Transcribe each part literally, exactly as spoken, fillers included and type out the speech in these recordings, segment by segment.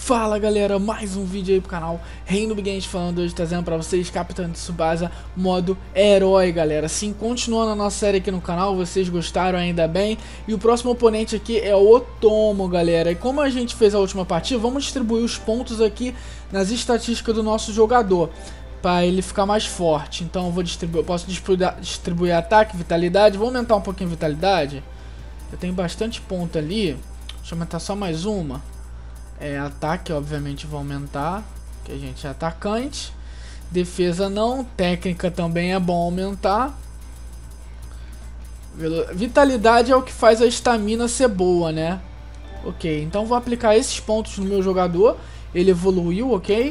Fala galera, mais um vídeo aí pro canal Reino Games falando hoje, trazendo pra vocês Capitão Tsubasa modo herói, galera. Sim, continuando a nossa série aqui no canal, vocês gostaram, ainda bem. E o próximo oponente aqui é o Otomo, galera. E como a gente fez a última partida, vamos distribuir os pontos aqui nas estatísticas do nosso jogador, para ele ficar mais forte. Então eu vou distribuir, eu posso distribuir, distribuir ataque, vitalidade. Vou aumentar um pouquinho a vitalidade. Eu tenho bastante ponto ali. Deixa eu aumentar só mais uma. É, ataque, obviamente, vou aumentar, que a gente é atacante. Defesa não, técnica também é bom aumentar. Vitalidade é o que faz a estamina ser boa, né? Ok, então vou aplicar esses pontos no meu jogador. Ele evoluiu, ok?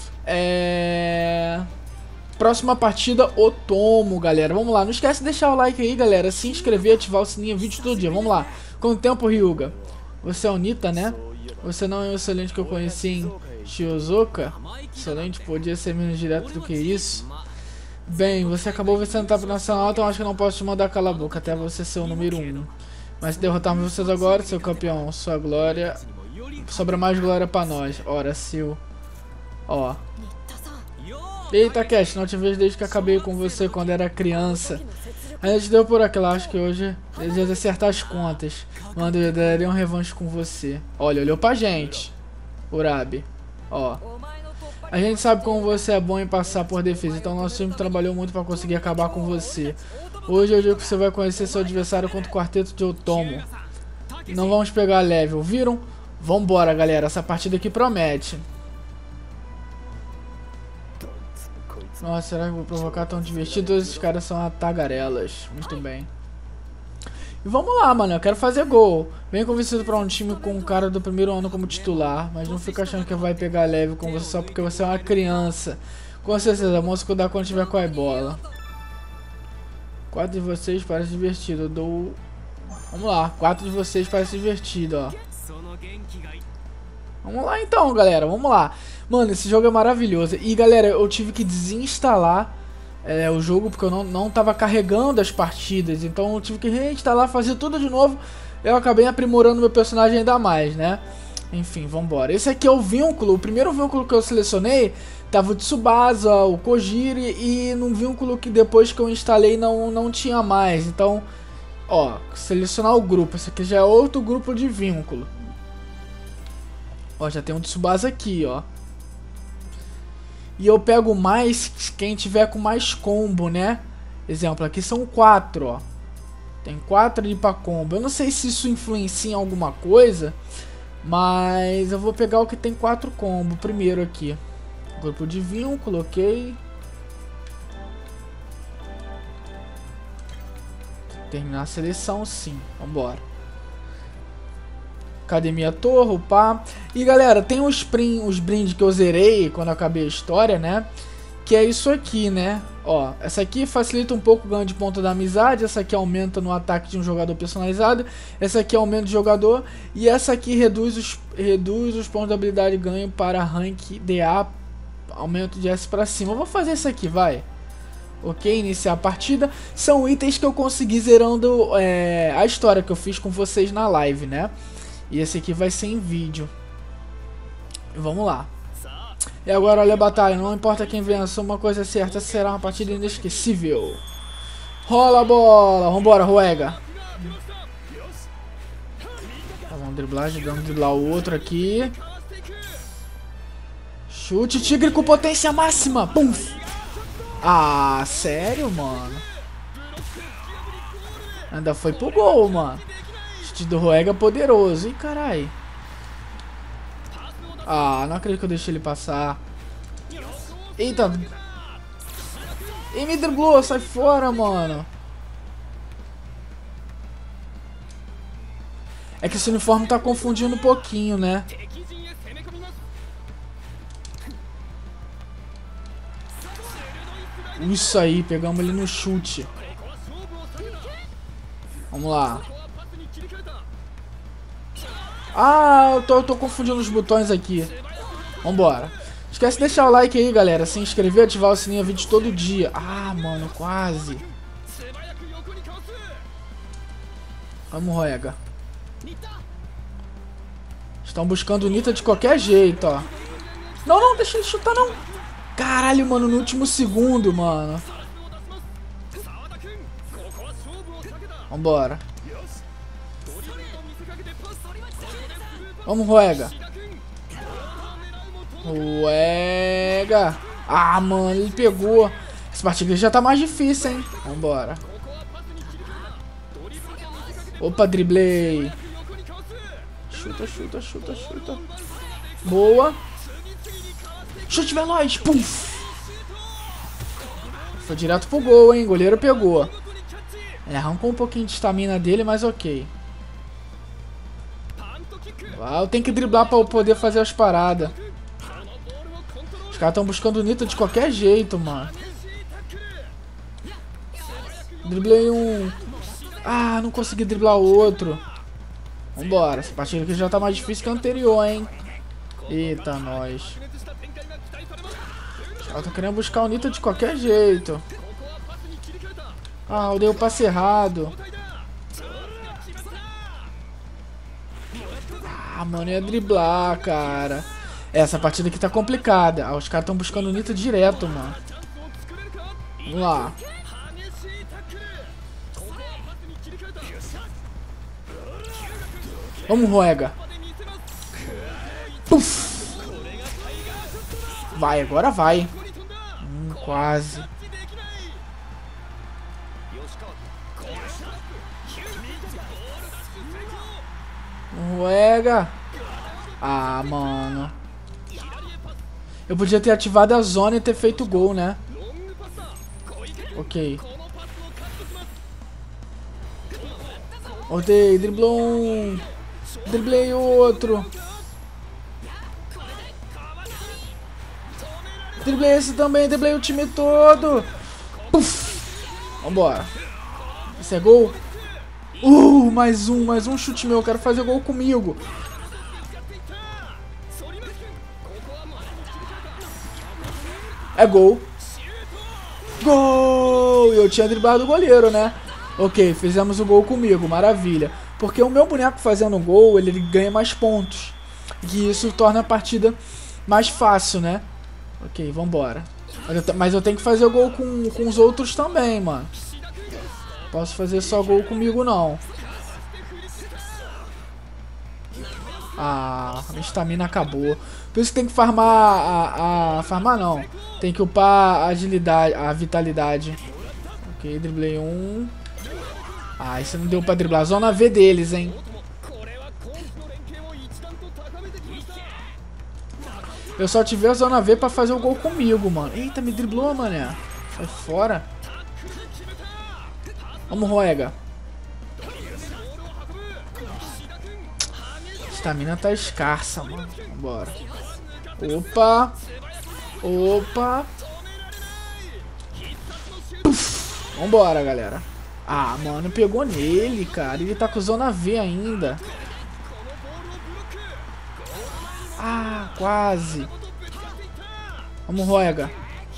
É... Próxima partida, Otomo, galera. Vamos lá, não esquece de deixar o like aí, galera. Se inscrever, ativar o sininho, vídeo todo dia. Vamos lá, com o tempo, Ryuga. Você é o Nita, né? Você não é o excelente que eu conheci em Shizuoka? Excelente, podia ser menos direto do que isso. Bem, você acabou vencendo o etapa nacional, então acho que não posso te mandar calar a boca até você ser o número um. Mas se derrotarmos vocês agora, seu campeão, sua glória... Sobra mais glória pra nós. Ora, seu... Ó. Eita, Cash, não te vejo desde que acabei com você quando era criança. A gente deu por aquilo, acho que hoje deseja acertar as contas. Mano, eu daria um revanche com você. Olha, olhou pra gente, Urabi. Ó. A gente sabe como você é bom em passar por defesa, então nosso time trabalhou muito pra conseguir acabar com você. Hoje eu digo que você vai conhecer seu adversário contra o quarteto de Otomo. Não vamos pegar level, viram? Vambora, galera, essa partida aqui promete. Nossa, será que eu vou provocar tão divertido? Todos esses caras são tagarelas. Muito bem. E vamos lá, mano. Eu quero fazer gol. Bem convencido pra um time com um cara do primeiro ano como titular. Mas não fica achando que vai pegar leve com você só porque você é uma criança. Com certeza, moço, cuidar quando tiver com a bola. Quatro de vocês parece divertido. Eu dou... Vamos lá. Quatro de vocês parece divertido, ó. Vamos lá então, galera, vamos lá. Mano, esse jogo é maravilhoso. E galera, eu tive que desinstalar é, o jogo porque eu não, não tava carregando as partidas. Então eu tive que reinstalar, fazer tudo de novo. Eu acabei aprimorando meu personagem ainda mais, né? Enfim, vambora. Esse aqui é o vínculo. O primeiro vínculo que eu selecionei tava o Tsubasa, o Kojiri. E num vínculo que depois que eu instalei não, não tinha mais. Então, ó, selecionar o grupo. Esse aqui já é outro grupo de vínculo. Ó, já tem um Tsubasa aqui, ó. E eu pego mais quem tiver com mais combo, né? Exemplo, aqui são quatro, ó. Tem quatro ali pra combo. Eu não sei se isso influencia em alguma coisa, mas eu vou pegar o que tem quatro combo primeiro aqui. Grupo de vínculo, ok. Terminar a seleção, sim. Vambora. Academia Torro, pá. E galera, tem os, os brindes que eu zerei quando eu acabei a história, né? Que é isso aqui, né? Ó, essa aqui facilita um pouco o ganho de ponto da amizade. Essa aqui aumenta no ataque de um jogador personalizado. Essa aqui aumenta de jogador. E essa aqui reduz os, reduz os pontos de habilidade de ganho para rank D A. Aumento de S pra cima. Eu vou fazer isso aqui, vai. Ok, iniciar a partida. São itens que eu consegui zerando é, a história que eu fiz com vocês na live, né? E esse aqui vai ser em vídeo. Vamos lá. E agora olha a batalha. Não importa quem vença, uma coisa é certa. Será uma partida inesquecível. Rola a bola. Vambora, Ruega. Tá, vamos driblar. Vamos driblar o outro aqui. Chute tigre com potência máxima. Pum. Ah, sério, mano? Ainda foi pro gol, mano. Do Ruega poderoso. Ih, carai. Ah, não acredito que eu deixei ele passar. Eita. Ih, me driblou. Sai fora, mano. É que esse uniforme tá confundindo um pouquinho, né? Isso aí. Pegamos ele no chute. Vamos lá. Ah, eu tô, eu tô confundindo os botões aqui. Vambora. Esquece de deixar o like aí, galera. Se inscrever, ativar o sininho, vídeo todo dia. Ah, mano, quase. Vamos, Ruega. Estão buscando o Nita de qualquer jeito, ó. Não, não, deixa ele chutar, não. Caralho, mano, no último segundo, mano. Vambora. Vamos, Ruega. Ruega. Ah, mano, ele pegou. Essa partida já tá mais difícil, hein? Vambora. Opa, driblei. Chuta, chuta, chuta, chuta. Boa. Chute veloz. Puf. Foi direto pro gol, hein? O goleiro pegou. É, arrancou um pouquinho de estamina dele, mas ok. Ah, eu tenho que driblar pra eu poder fazer as paradas. Os caras estão buscando o Nita de qualquer jeito, mano. Driblei um. Ah, não consegui driblar o outro. Vambora. Essa partida aqui já tá mais difícil que a anterior, hein. Eita, nós. Os caras estão querendo buscar o Nita de qualquer jeito. Ah, eu dei o passe errado. Ah, mano, ia driblar, cara. Essa partida aqui tá complicada. Ah, os caras estão buscando o Nita direto, mano. Vamos lá. Vamos, Ruega. Puf. Vai, agora vai. Hum, quase. Ruega. Ah, mano. Eu podia ter ativado a zona e ter feito gol, né? Ok. Voltei, driblou um. Driblei outro. Driblei esse também, driblei o time todo. Puf. Vambora. Esse é gol? Uh, mais um, mais um chute meu. Eu quero fazer gol comigo. É gol. Gol! Eu tinha driblado o goleiro, né? Ok, fizemos o gol comigo, maravilha. Porque o meu boneco fazendo gol, ele, ele ganha mais pontos. E isso torna a partida mais fácil, né? Ok, vambora. Mas eu, mas eu tenho que fazer o gol com, com os outros também, mano. Posso fazer só gol comigo, não. Ah, a minha estamina acabou. Por isso que tem que farmar a, a... Farmar não. Tem que upar a agilidade, a vitalidade. Ok, driblei um. Ah, isso não deu pra driblar. Zona V deles, hein. Eu só tive a zona V pra fazer o gol comigo, mano. Eita, me driblou, mané. Sai fora. Vamos, Ruega. A estamina tá escassa, mano. Vambora. Opa. Opa. Puf. Vambora, galera. Ah, mano, pegou nele, cara. Ele tá com zona V ainda. Ah, quase. Vamos, Ruega.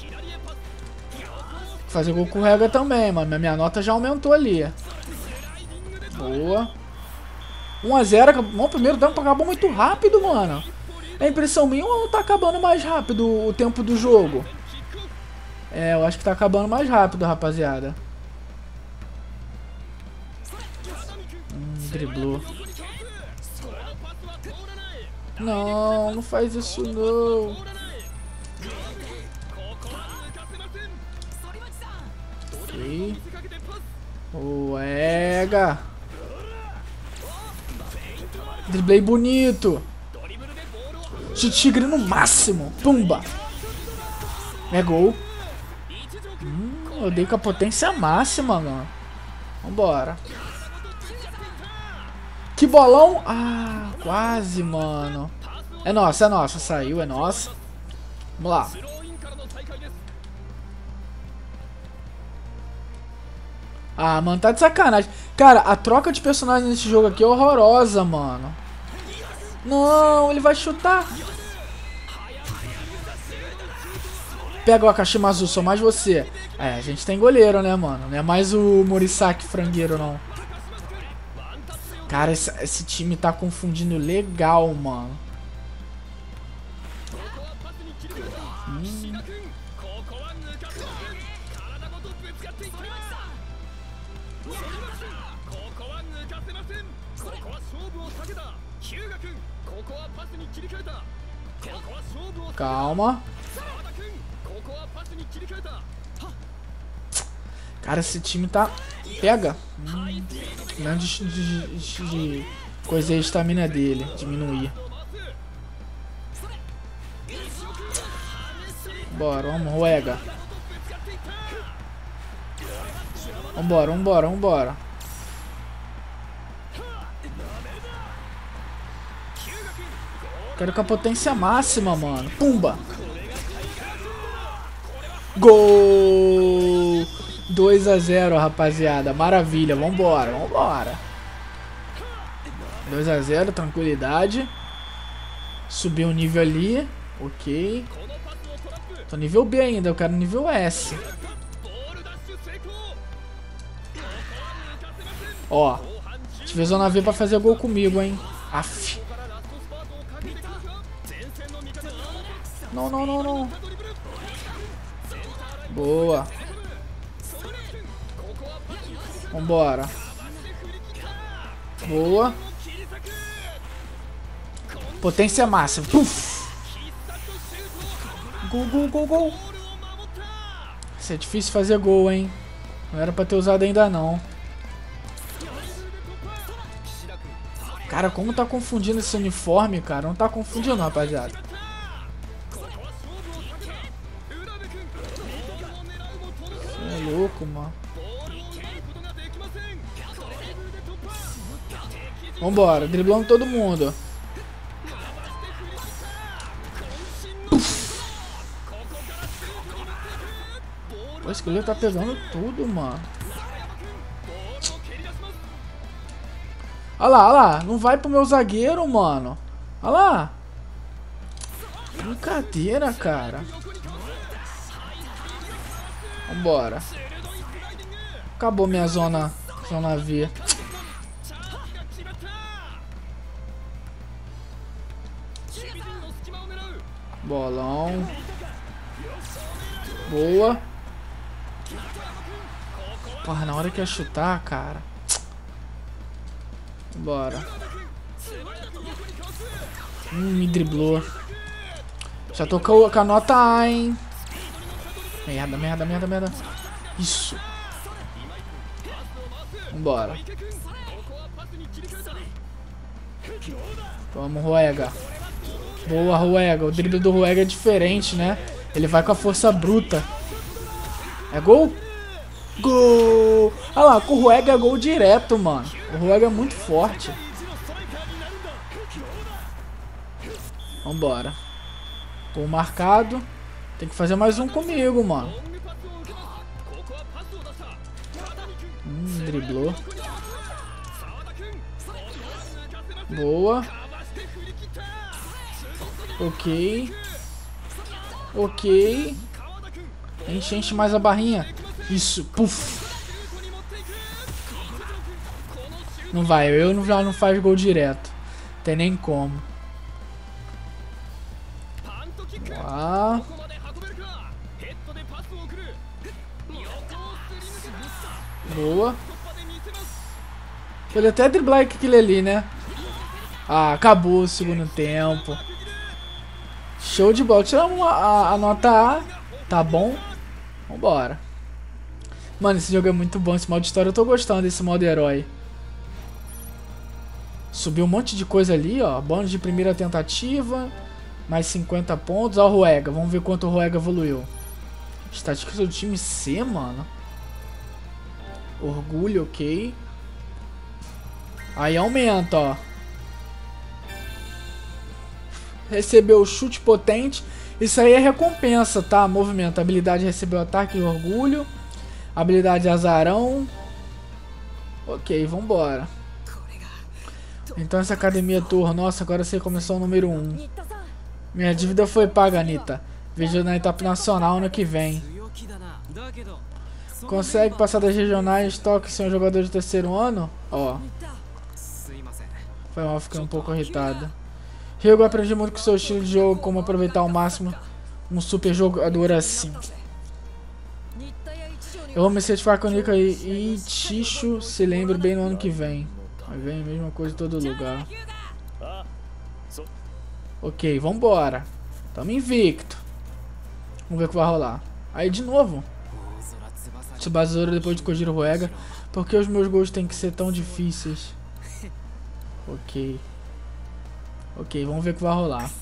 Fazer gol com o Ruega também, mano. Minha nota já aumentou ali. Boa. um a zero. O primeiro tempo acabou muito rápido, mano. É impressão minha ou tá acabando mais rápido o tempo do jogo? É, eu acho que tá acabando mais rápido, rapaziada. Hum, driblou. Não, não faz isso não. Ok. Ruega. Driblei bonito. Chute tigre no máximo. Pumba. É gol. Hum, eu dei com a potência máxima, mano. Vambora. Que bolão. Ah, quase, mano. É nossa, é nossa. Saiu, é nossa. Vamos lá. Ah, mano, tá de sacanagem. Cara, a troca de personagens nesse jogo aqui é horrorosa, mano. Não, ele vai chutar. Pega o Akashima Azul, sou mais você. É, a gente tem goleiro, né, mano? Não é mais o Morisaki frangueiro, não. Cara, esse, esse time tá confundindo legal, mano. Hum. Calma. Cara, esse time tá... Pega. Hum. Não de, de, de, de coisa aí, a estamina dele. Diminuir. Bora, vamos, Ruega. Vambora, vambora, vambora. Quero com a potência máxima, mano. Pumba. Gol! dois a zero, rapaziada. Maravilha. Vambora, vambora. dois a zero, tranquilidade. Subiu o nível ali. Ok. Tô nível B ainda, eu quero nível S. Ó. Tive zona V pra fazer gol comigo, hein. Aff. Não, não, não, não. Boa. Vambora. Boa. Potência máxima. Puf. Gol, gol, gol, gol. Isso é difícil fazer gol, hein. Não era pra ter usado ainda, não. Cara, como tá confundindo esse uniforme, cara? Não tá confundindo, rapaziada. Você é louco, mano. Vambora, driblando todo mundo. O esqueleto tá pegando tudo, mano. Olha lá, olha lá. Não vai pro meu zagueiro, mano. Olha lá. Brincadeira, cara. Vambora. Acabou minha zona, zona V. Bolão. Boa. Porra, na hora que ia chutar, cara. Bora. Hum, me driblou. Já tô com a nota A, hein. Merda, merda, merda, merda. Isso. Vambora. Vamos, Ruega. Boa, Ruega. O drible do Ruega é diferente, né? Ele vai com a força bruta. É gol? Gol! Olha lá, com o Ruega é gol direto, mano. O Ruega é muito forte. Vambora. Gol marcado. Tem que fazer mais um comigo, mano. Hum, driblou. Boa. Ok. Ok. Enche, enche mais a barrinha. Isso. Puf. Não vai. Eu não, já não faz gol direto. Tem nem como. Lá. Boa. Pode até driblar aquele ali, né? Ah, acabou o segundo tempo. Show de bola. Tiramos a, a, a nota A. Tá bom. Vambora. Mano, esse jogo é muito bom. Esse modo de história eu tô gostando desse modo herói. Subiu um monte de coisa ali, ó. Bônus de primeira tentativa. Mais cinquenta pontos. Ó o Ruega. Vamos ver quanto o Ruega evoluiu. Estatística do time C, mano. Orgulho, ok. Aí aumenta, ó. Recebeu chute potente. Isso aí é recompensa, tá? Movimento. Habilidade recebeu ataque e orgulho. Habilidade azarão. Ok, vambora. Então essa academia tour. Nossa, agora você começou o número um. Minha dívida foi paga, Anitta. Vejo na etapa nacional ano que vem. Consegue passar das regionais, toque ser um jogador de terceiro ano? Ó. Foi mal, fiquei um pouco irritado. Ryuga, aprendi muito com seu estilo de jogo, como aproveitar ao máximo um super jogador assim. Eu vou me certificar com o Nika e Ichicho se lembre bem no ano que vem. Vai vem a mesma coisa em todo lugar. Ok, vambora. Tamo invicto. Vamos ver o que vai rolar. Aí de novo. Tsubasa depois de Kojiro Roega. Por que os meus gols têm que ser tão difíceis? Ok. Ok, vamos ver o que vai rolar.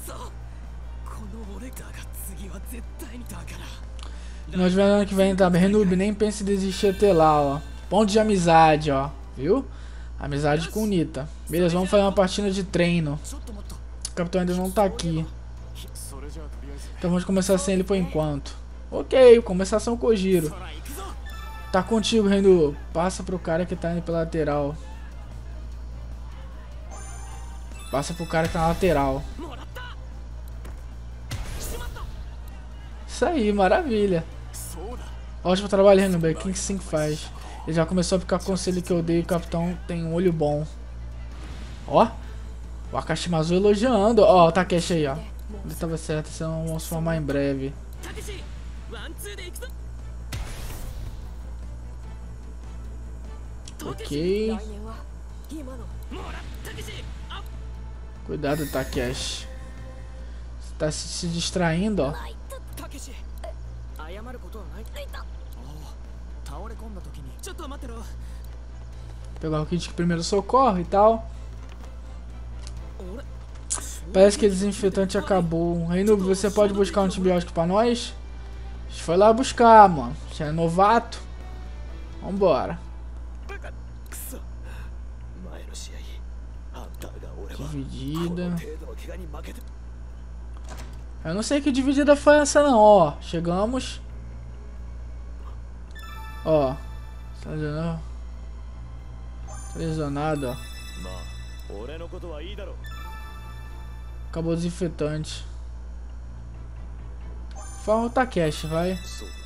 Nós vemos ano que vem, tá? Renub, nem pense em desistir até lá, ó. Ponto de amizade, ó. Viu? Amizade com Nita. Beleza, vamos fazer uma partida de treino. O capitão ainda não tá aqui. Então vamos começar sem ele por enquanto. Ok, começar sem o Kojiro. Tá contigo, Renub. Passa pro cara que tá indo pela lateral. Passa pro cara que tá na lateral. Isso aí, maravilha. Ótimo trabalho, Renub. Quem que sim faz? Ele já começou a ficar com conselho que eu dei. O capitão tem um olho bom. Ó. O Akashimazu elogiando. Ó, o Takeshi aí, ó. Ele tava certo. Senão vamos se formar em breve. Ok. Cuidado, Takeshi. Você tá se, se distraindo, ó. Pegar o kit de primeiro socorro e tal. Parece que o desinfetante acabou. Renub, você pode buscar um antibiótico pra nós? A gente foi lá buscar, mano. Já é novato. Vambora. Dividida. Eu não sei que dividida foi essa não, ó. Chegamos. Ó. Tá lesionado. Tá lesionado, ó. Acabou o desinfetante. Fala o Takeshi, vai.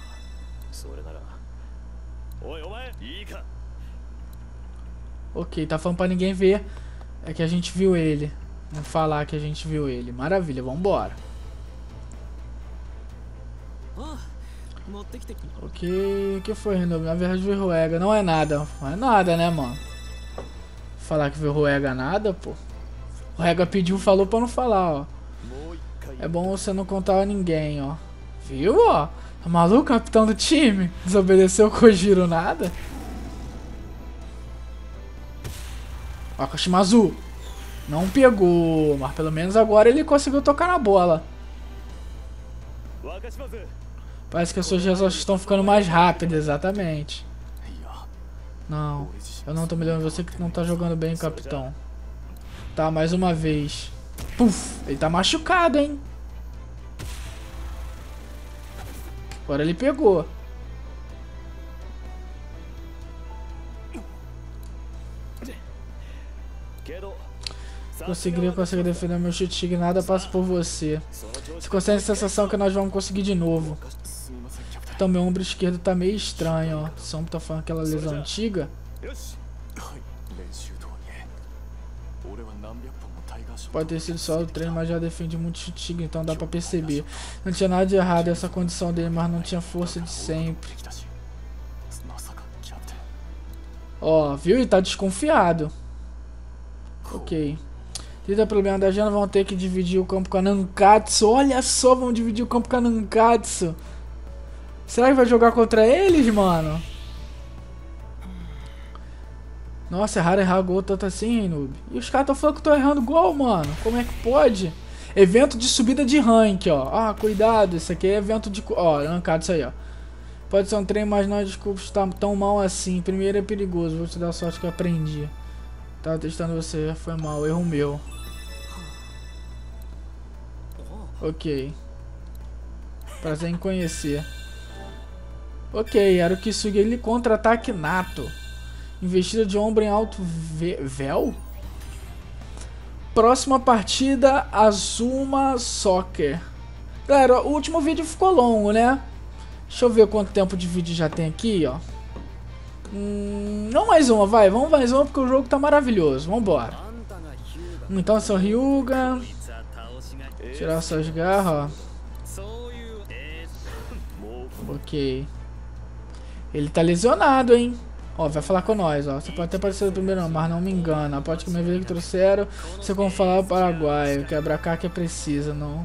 Ok, tá falando pra ninguém ver. É que a gente viu ele. Não falar que a gente viu ele. Maravilha, vambora. Ok, o que foi, Renub? Na verdade, viu Roega. Não é nada. Não é nada, né, mano? Falar que viu Roega nada, pô. O Roega pediu, falou pra não falar, ó. É bom você não contar a ninguém, ó. Viu, ó? Tá maluco, capitão do time? Desobedeceu o Kojiro nada? Ó, Akashimazu. Não pegou, mas pelo menos agora ele conseguiu tocar na bola. Parece que as suas respostas estão ficando mais rápidas, exatamente. Não, eu não tô me lembrando, você que não tá jogando bem, capitão. Tá, mais uma vez. Puf, ele tá machucado, hein? Agora ele pegou. Conseguiria conseguir defender meu chute e nada passa por você. Você consegue a sensação que nós vamos conseguir de novo. Então meu ombro esquerdo tá meio estranho, ó. Esse ombro tá falando aquela lesão antiga. Pode ter sido só o treino, mas já defende muito chute, então dá pra perceber. Não tinha nada de errado essa condição dele, mas não tinha força de sempre. Ó, viu? Ele tá desconfiado. Ok. Tenta problema da Jana, vão ter que dividir o campo com a Nankatsu. Olha só, vão dividir o campo com a Nankatsu. Será que vai jogar contra eles, mano? Nossa, é raro errar gol tanto assim, noob. E os caras estão falando que eu tô errando gol, mano. Como é que pode? Evento de subida de rank, ó. Ah, cuidado, isso aqui é evento de... Ó, Nankatsu aí, ó. Pode ser um trem, mas não, desculpa, está tão mal assim. Primeiro é perigoso, vou te dar sorte que eu aprendi. Tava testando você, foi mal, erro meu. Ok. Prazer em conhecer. Ok, era o Kisugi, ele contra-ataque nato. Investida de ombro em alto véu. Próxima partida, Azuma Soccer. Galera, o último vídeo ficou longo, né? Deixa eu ver quanto tempo de vídeo já tem aqui, ó. Hum, não mais uma, vai. Vamos mais uma porque o jogo tá maravilhoso. Vambora. Então, seu Ryuga. Tirar suas garras, ó. Ok. Ele tá lesionado, hein? Ó, vai falar com nós, ó. Você pode até aparecer no primeiro, mas não me engana. Pode que minha vida que trouxeram. Você como falar o Paraguai. Quebra cá que é precisa, não.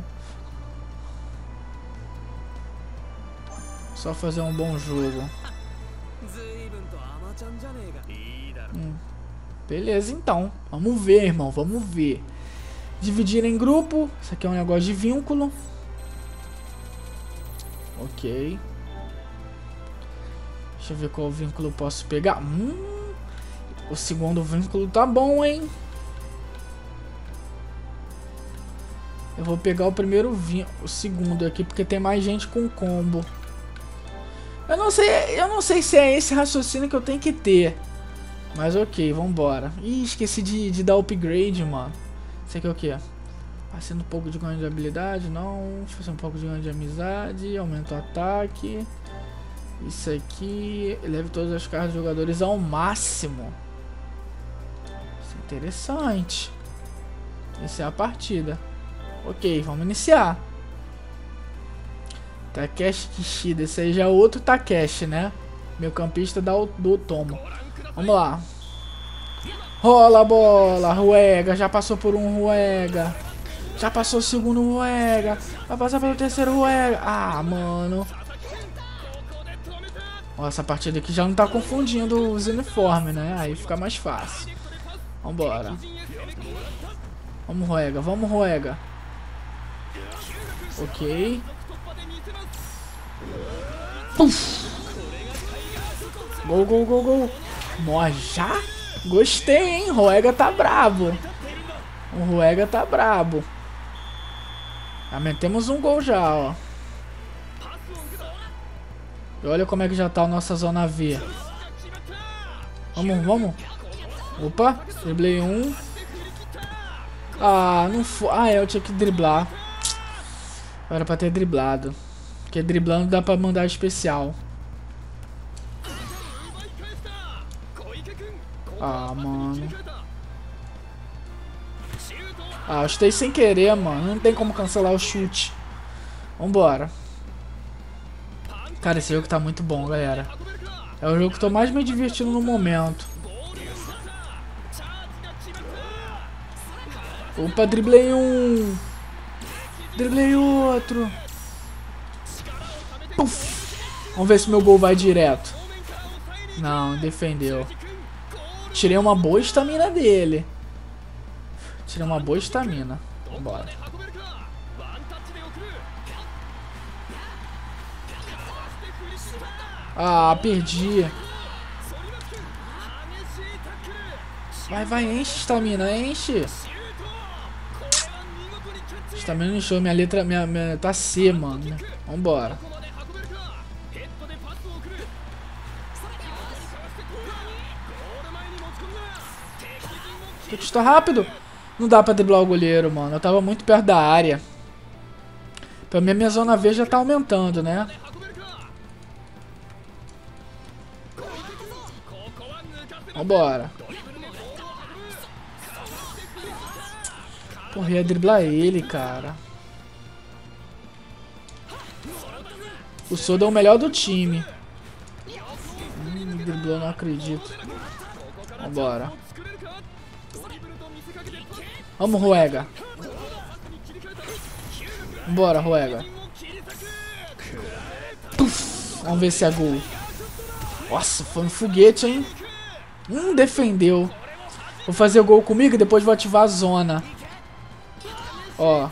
Só fazer um bom jogo. Hum. Beleza, então. Vamos ver, irmão. Vamos ver. Dividir em grupo. Isso aqui é um negócio de vínculo. Ok. Deixa eu ver qual vínculo eu posso pegar. Hum, o segundo vínculo tá bom, hein? Eu vou pegar o primeiro vínculo, o segundo aqui, porque tem mais gente com combo. Eu não sei, eu não sei se é esse raciocínio que eu tenho que ter. Mas ok, vambora. Ih, esqueci de, de dar upgrade, mano. Isso aqui é o que? Fazendo um pouco de ganho de habilidade, não. Fazer um pouco de ganho de amizade. Aumenta o ataque. Isso aqui. Eleve todas as cartas dos jogadores ao máximo. Isso é interessante. Essa é a partida. Ok, vamos iniciar. Takeshi Kishida. Esse aí já é outro Takeshi, né? Meu campista da, do Tomo. Vamos lá. Rola a bola. Ruega. Já passou por um Ruega. Já passou o segundo Ruega. Vai passar pelo terceiro Ruega. Ah, mano. Ó, essa partida aqui já não tá confundindo os uniformes, né? Aí fica mais fácil. Vambora. Vamos, Ruega. Vamos, Ruega. Ok. Puf. Gol, gol, gol, gol. Nós já? Gostei, hein? Ruega tá brabo. O Ruega tá brabo. Já metemos um gol já, ó. E olha como é que já tá a nossa zona V. Vamos, vamos. Opa, driblei um. Ah, não foi. Ah, é, eu tinha que driblar. Era pra ter driblado. Porque driblando dá pra mandar especial. Ah, mano. Ah, eu chutei sem querer, mano. Não tem como cancelar o chute. Vambora. Cara, esse jogo tá muito bom, galera. É o jogo que eu tô mais me divertindo no momento. Opa, driblei um. Driblei outro. Puf. Vamos ver se meu gol vai direto. Não, defendeu. Tirei uma boa estamina dele. Tirei uma boa estamina. Vambora. Ah, perdi. Vai, vai, enche estamina, enche. Estamina não encheu, minha letra minha, minha, tá C, mano. Vambora. Tem que estar rápido. Não dá pra driblar o goleiro, mano. Eu tava muito perto da área. Pelo menos minha zona V já tá aumentando, né? Vambora. Porra, ia driblar ele, cara. O Soda é o melhor do time. Hum, me driblou, não acredito. Vambora. Vamos, Ruega. Vambora, Ruega. Puf, vamos ver se é gol. Nossa, foi um foguete, hein? Hum, defendeu. Vou fazer o gol comigo e depois vou ativar a zona. Ó.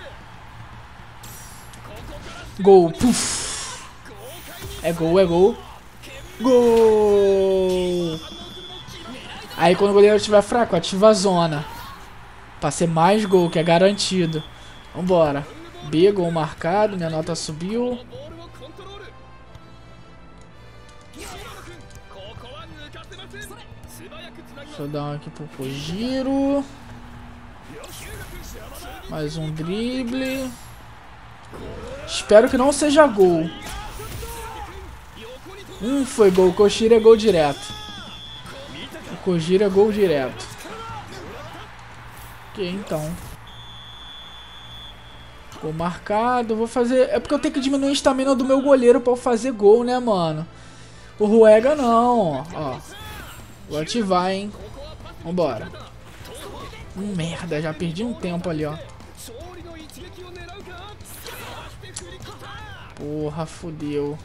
Gol. Puf. É gol, é gol. Gol. Aí quando o goleiro estiver fraco, ativa a zona. Pra ser mais gol, que é garantido. Vambora. B, gol marcado. Minha nota subiu. Deixa eu dar um aqui pro Kojiro. Mais um drible. Espero que não seja gol. Hum, foi gol. O Kojiro é gol direto. O Kojiro é gol direto. Ok, então. Gol marcado. Vou fazer... É porque eu tenho que diminuir a estamina do meu goleiro pra eu fazer gol, né, mano? O Ruega não, ó. Vou ativar, hein. Vambora. Hum, merda, já perdi um tempo ali, ó. Porra, fodeu.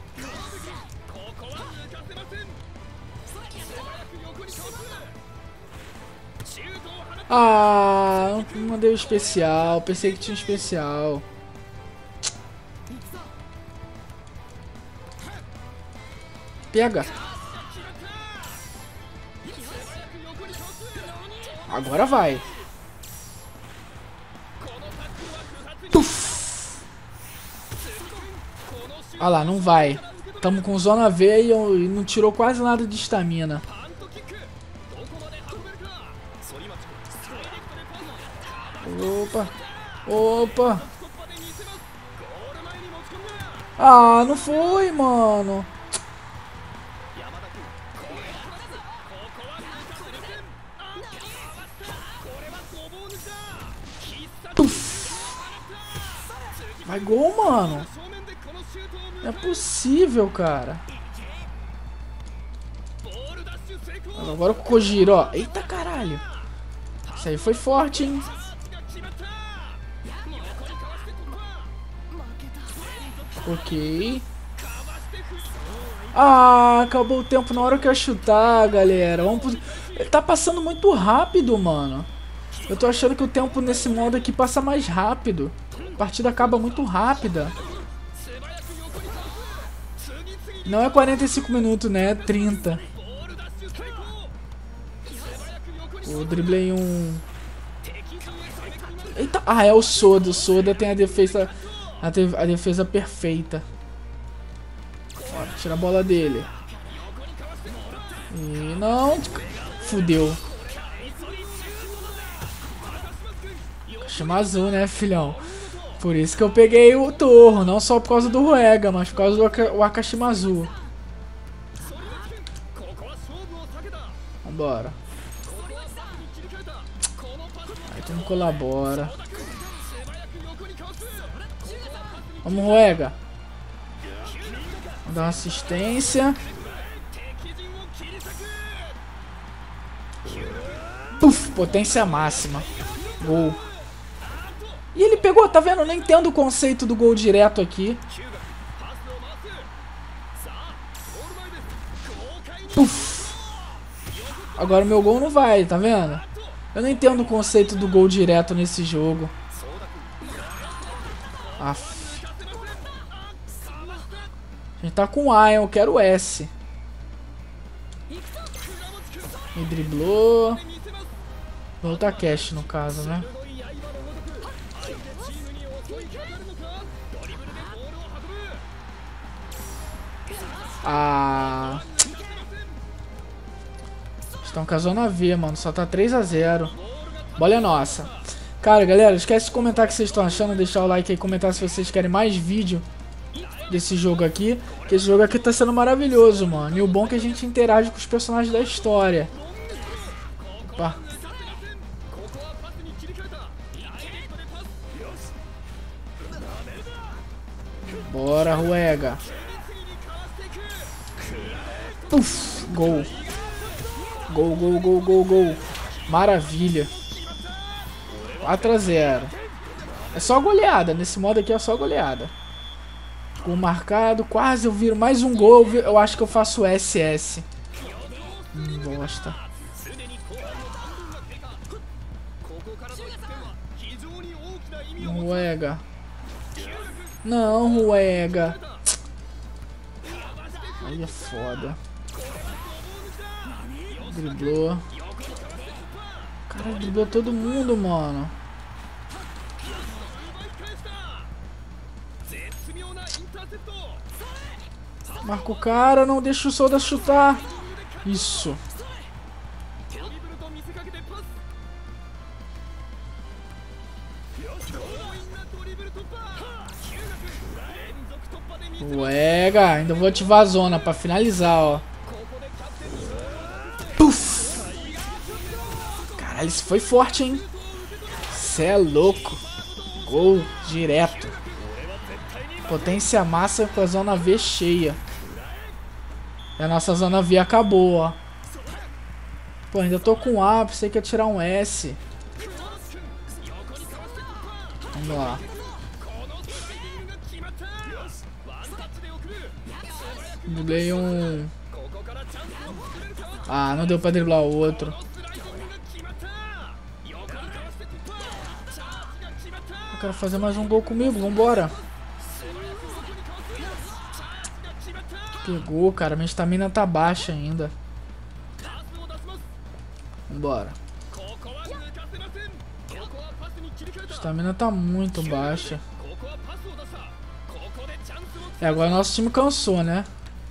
Ah, não mandei o especial. Pensei que tinha um especial. Pega. Agora vai. Tuf. Ah lá, não vai. Tamo com zona V e não tirou quase nada de estamina. Opa. Opa. Ah, não foi, mano. Vai gol, mano. Não é possível, cara. Agora o Kojiro, ó. Eita, caralho. Isso aí foi forte, hein. Ok. Ah, acabou o tempo na hora que eu ia chutar, galera. Vamos pro... Ele tá passando muito rápido, mano. Eu tô achando que o tempo nesse modo aqui passa mais rápido. A partida acaba muito rápida. Não é quarenta e cinco minutos, né? É trinta. O driblei um... Eita. Ah, é o Soda. O Soda tem a defesa... A, te... a defesa perfeita. Ó, tira a bola dele. E não... Fudeu. Chama azul, né, filhão? Por isso que eu peguei o Torro, não só por causa do Ruega, mas por causa do Aka Wakashima azul. Vambora. Aí tu não colabora. Vamos, Ruega. Vamos dar uma assistência. Puf, potência máxima. Gol. E ele pegou, tá vendo? Eu não entendo o conceito do gol direto aqui. Puf. Agora o meu gol não vai, tá vendo? Eu não entendo o conceito do gol direto nesse jogo. Aff. A gente tá com A, eu quero o S. Me driblou. Vou lutar cash no caso, né? Ah. Estão com a zona V, mano. Só tá três a zero. Bola é nossa. Cara, galera, esquece de comentar o que vocês estão achando. Deixar o like aí, comentar se vocês querem mais vídeo desse jogo aqui. Que esse jogo aqui tá sendo maravilhoso, mano. E o bom é que a gente interage com os personagens da história. Opa. Bora, Ruega. Puf, gol. Gol, gol, gol, gol, gol. Maravilha. quatro a zero. É só goleada. Nesse modo aqui é só goleada. Gol marcado. Quase eu viro mais um gol. Eu, eu acho que eu faço S S. Hum, bosta. Ruega. Não, Ruega. Aí é foda. Driblou. Cara, driblou todo mundo, mano. Marca o cara, não deixa o Soda chutar. Isso. Ruega, ainda vou ativar a zona pra finalizar, ó. Puf. Caralho, isso foi forte, hein? Cê é louco. Gol direto. Potência massa com a zona V cheia. E a nossa zona V acabou, ó. Pô, ainda tô com A, pensei que ia tirar um S. Vamos lá. Buguei um... Ah, não deu pra driblar o outro. Eu quero fazer mais um gol comigo, vambora. Pegou, cara, minha estamina tá baixa ainda. Vambora. A estamina tá muito baixa. É, agora nosso time cansou, né?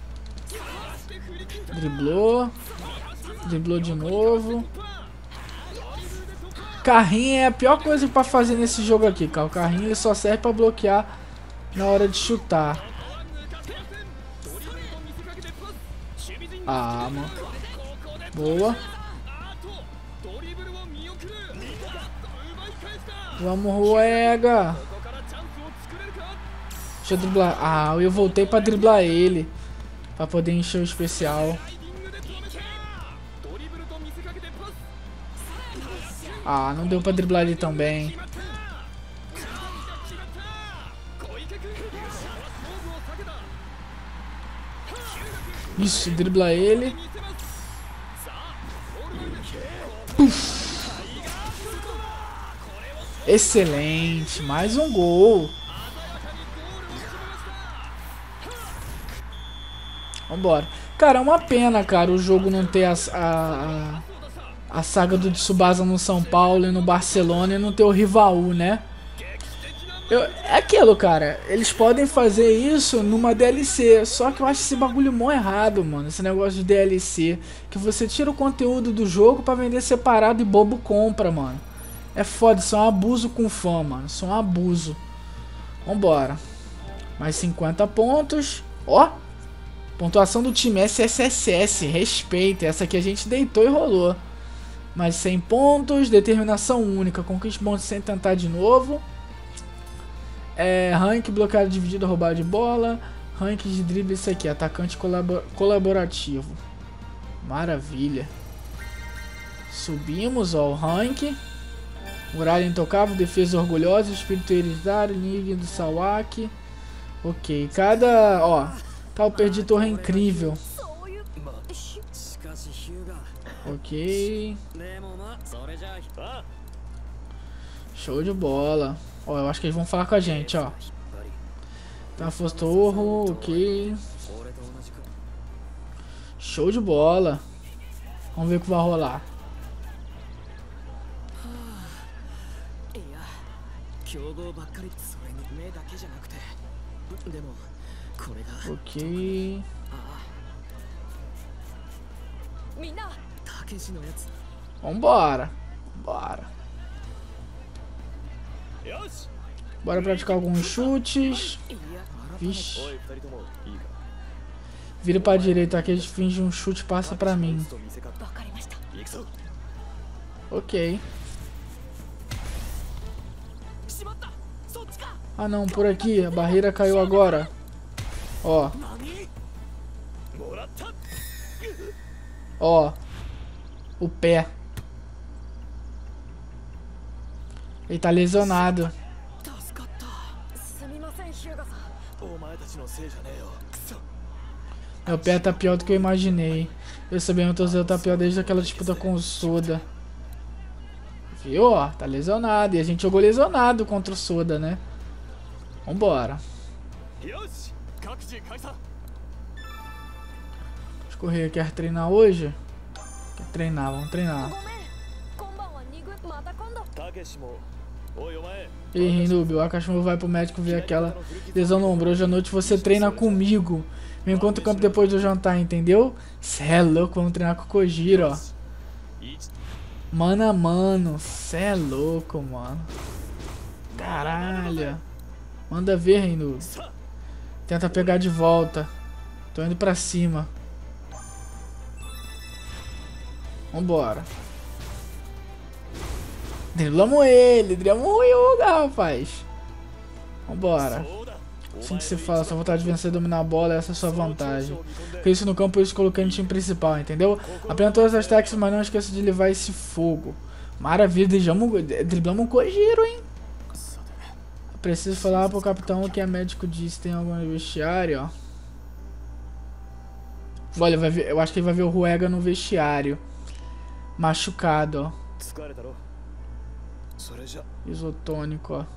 Driblou. Driblou de novo. Carrinho é a pior coisa pra fazer nesse jogo aqui, cara. O carrinho ele só serve pra bloquear na hora de chutar. Ah, mano. Boa. Vamos, Ruega. Deixa eu driblar. Ah, eu voltei pra driblar ele. Pra poder encher o especial. Ah, não deu pra driblar ele também. Isso, dribla ele. Puf. Excelente, mais um gol. Vambora. Cara, é uma pena, cara, o jogo não ter a, a, a saga do Tsubasa no São Paulo e no Barcelona e não ter o Rivaú, né? Eu, é aquilo, cara. Eles podem fazer isso numa D L C. Só que eu acho esse bagulho mó errado, mano. Esse negócio de D L C. Que você tira o conteúdo do jogo pra vender separado e bobo compra, mano. É foda. Isso é um abuso com fã, mano. Isso é um abuso. Vambora. Mais cinquenta pontos. Ó. Pontuação do time S S S S. Respeita. Essa aqui a gente deitou e rolou. Mais cem pontos. Determinação única. Conquiste pontos sem tentar de novo. É, rank, bloqueado, dividido, roubado de bola. Rank de drible, isso aqui. Atacante colabor colaborativo. Maravilha. Subimos, ó, o rank. Muralha intocável, defesa orgulhosa, espírito hereditário, nível do Sawaki. Ok, cada... Ó, tal perdi torre incrível. Ok. Show de bola. Ó, eu acho que eles vão falar com a gente, ó. Tá, Fostorro, ok. Show de bola. Vamos ver o que vai rolar. Ok. Vambora. Bora. Bora praticar alguns chutes. Vixe. Vira pra direita aqui, eles fingem um chute, passa pra mim. Ok. Ah não, por aqui, a barreira caiu agora. Ó. Ó. O pé. Ele tá lesionado. Meu pé tá pior do que eu imaginei. Eu sabia que meu torcedor tá pior desde aquela disputa com o Soda. Viu? Ó, tá lesionado. E a gente jogou lesionado contra o Soda, né? Vambora. Escorrer, quer treinar hoje? Quer treinar, vamos treinar. Ei, Rinub, o Akashimo vai pro médico ver aquela lesão no ombro. Hoje à noite você treina comigo. Me encontra no campo depois do jantar, entendeu? Cê é louco, vamos treinar com o Kojiro, ó. Mano a mano, cê é louco, mano. Caralho. Manda ver, Rinub. Tenta pegar de volta. Tô indo pra cima. Vambora. Driblamos ele, driblamos o Hyuga, rapaz. Vambora. Assim que se fala, sua vontade de vencer e dominar a bola, essa é a sua vantagem. Porque isso no campo eu te coloquei no time principal, entendeu? Apenas todas as técnicas, mas não esqueça de levar esse fogo. Maravilha, driblamos, driblamos o Kojiro, hein? Preciso falar pro capitão o que a médico disse. Tem algum no vestiário, ó. Olha, vai ver, eu acho que ele vai ver o Hyuga no vestiário. Machucado, ó. Isotônico, ó.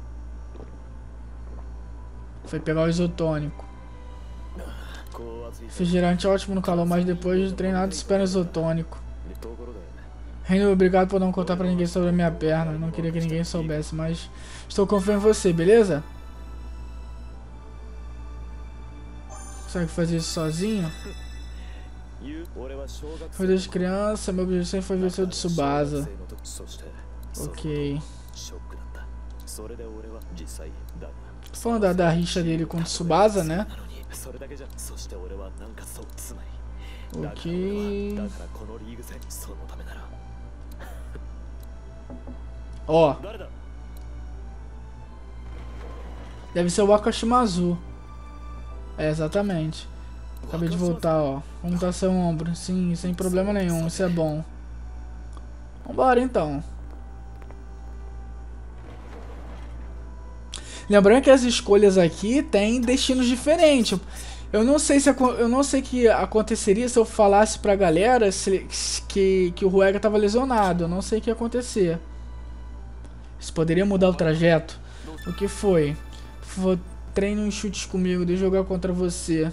Foi pegar o isotônico. Refrigerante ótimo no calor, mas depois de treinado espera isotônico. Reino, obrigado por não contar pra ninguém sobre a minha perna. Não queria que ninguém soubesse, mas estou confiando em você, beleza? Consegue fazer isso sozinho? Foi desde criança, meu objetivo sempre foi ver o seu Tsubasa. Ok. Tô falando da, da rixa dele com o Tsubasa, né? Ok. Ó. Deve ser o Akashimazu. É, exatamente. Acabei de voltar, ó. Como tá seu ombro? Sim, sem problema nenhum, isso é bom. Vambora então. Lembrando que as escolhas aqui têm destinos diferentes. Eu não sei se eu não sei o que aconteceria se eu falasse pra galera se, que, que o Hyuga tava lesionado. Eu não sei o que ia acontecer. Isso poderia mudar o trajeto. O que foi? Foi treine uns chutes comigo, deixa eu jogar contra você.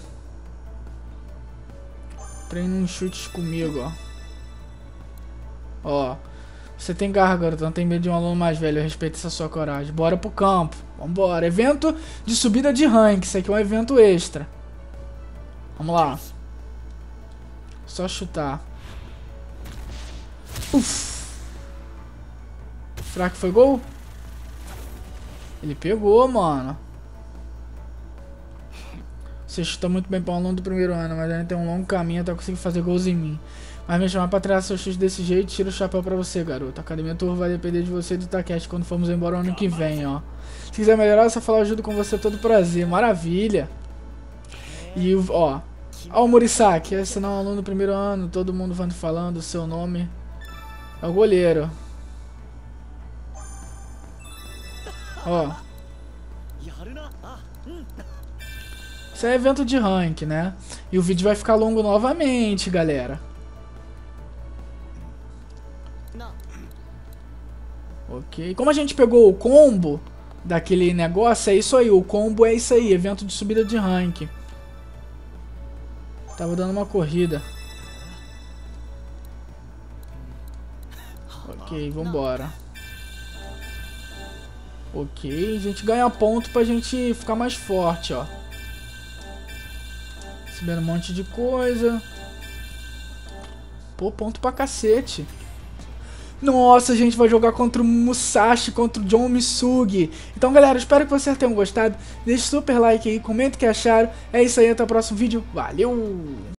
Treine uns chutes comigo, ó. Ó. Você tem garganta, não tem medo de um aluno mais velho. Respeita essa sua coragem. Bora pro campo. Vambora. Evento de subida de rank. Isso aqui é um evento extra. Vamos lá. Só chutar. Uf. Será que foi gol? Ele pegou, mano. Você chuta muito bem para um aluno do primeiro ano, mas ainda tem um longo caminho até conseguir fazer gols em mim. Mas me chamar pra treinar seu chute desse jeito, tira o chapéu pra você, garoto. A academia tour vai depender de você e do Takeshi quando formos embora o ano que vem, ó. Se quiser melhorar, é só falar, eu ajudo com você, todo prazer. Maravilha. E, ó. Ó o Morisaki, esse não é um aluno do primeiro ano, todo mundo vai falando o seu nome. É o goleiro. Ó. Isso é evento de rank, né? E o vídeo vai ficar longo novamente, galera. Ok. Como a gente pegou o combo daquele negócio, é isso aí. O combo é isso aí. Evento de subida de rank. Tava dando uma corrida. Ok, vambora. Ok, a gente ganha ponto pra gente ficar mais forte, ó. Recebendo um monte de coisa. Pô, ponto pra cacete. Nossa, a gente vai jogar contra o Musashi, contra o John Misugi. Então, galera, espero que vocês tenham gostado. Deixe super like aí, comenta o que acharam. É isso aí, até o próximo vídeo. Valeu!